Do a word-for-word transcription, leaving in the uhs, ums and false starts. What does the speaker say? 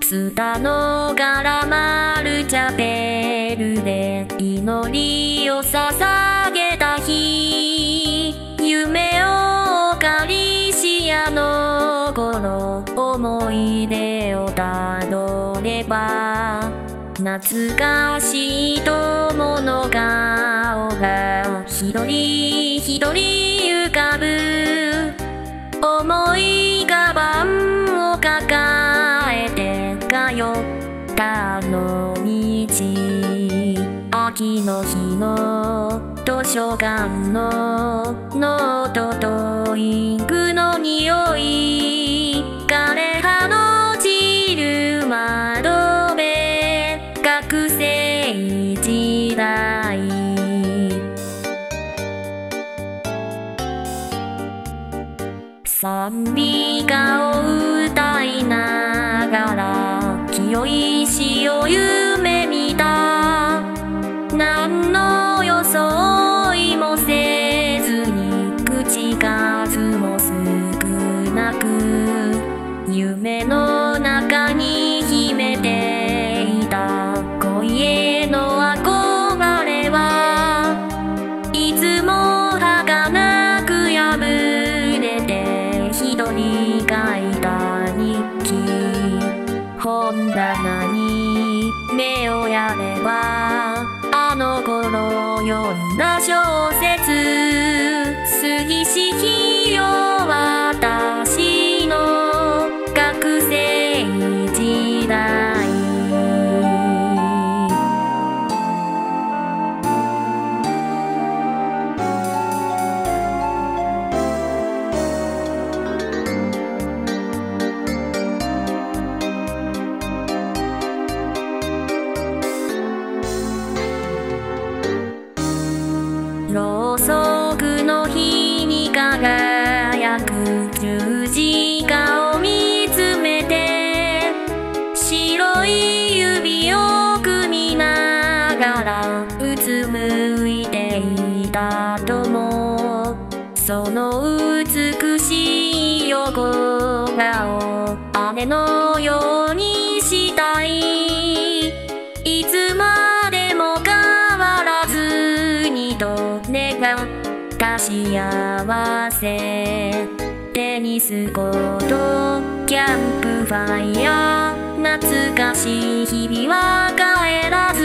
ツタの柄丸チャペルで祈りを捧げた日、夢をおかりしあの頃、思い出をたどれば懐かしい友の顔が一人一人浮かぶ。重いカバンを抱えて通ったあの道、秋の日の図書館のノートとインクの匂い、枯葉の散る窓辺、学生時代。賛美歌を歌いながら清い死を夢見た。何の装いもせずに口数も少なく、夢の中に秘めていた恋への憧れはいつも儚く破れて一人書いた日記。本棚に目をやればあの頃読んだ小説、杉式よ私の学生時代。ろうそくの火に輝く十字架を見つめて、白い指を組みながらうつむいていた友、その美しい横顔姉のようにしたい。いつまでも変わらずにと願った幸せ。テニスコート、キャンプファイヤー、懐かしい日々は帰らず